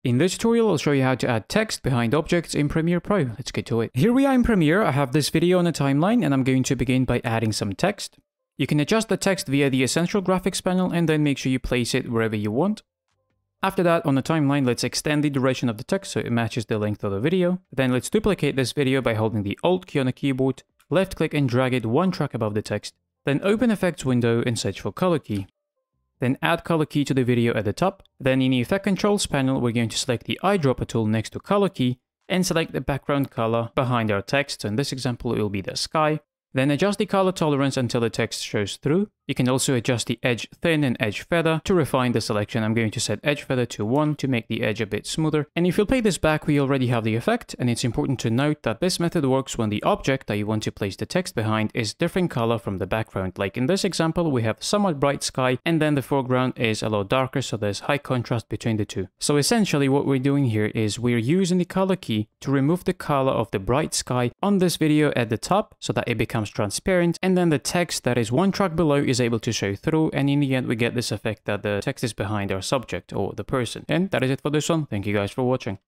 In this tutorial, I'll show you how to add text behind objects in Premiere Pro. Let's get to it. Here we are in Premiere. I have this video on a timeline and I'm going to begin by adding some text. You can adjust the text via the Essential Graphics panel and then make sure you place it wherever you want. After that, on the timeline, let's extend the duration of the text so it matches the length of the video. Then let's duplicate this video by holding the Alt key on the keyboard, left click and drag it one track above the text. Then open Effects window and search for Color Key. Then add Color Key to the video at the top. Then in the Effect Controls panel, we're going to select the eyedropper tool next to Color Key and select the background color behind our text. So in this example, it will be the sky. Then adjust the color tolerance until the text shows through. You can also adjust the edge thin and edge feather to refine the selection. I'm going to set edge feather to 1 to make the edge a bit smoother. And if you'll play this back, we already have the effect. And it's important to note that this method works when the object that you want to place the text behind is different color from the background. Like in this example, we have somewhat bright sky and then the foreground is a lot darker. So there's high contrast between the two. So essentially what we're doing here is we're using the color key to remove the color of the bright sky on this video at the top so that it becomes transparent, and then the text that is one track below is able to show through, and in the end we get this effect that the text is behind our subject or the person. And that is it for this one. Thank you guys for watching.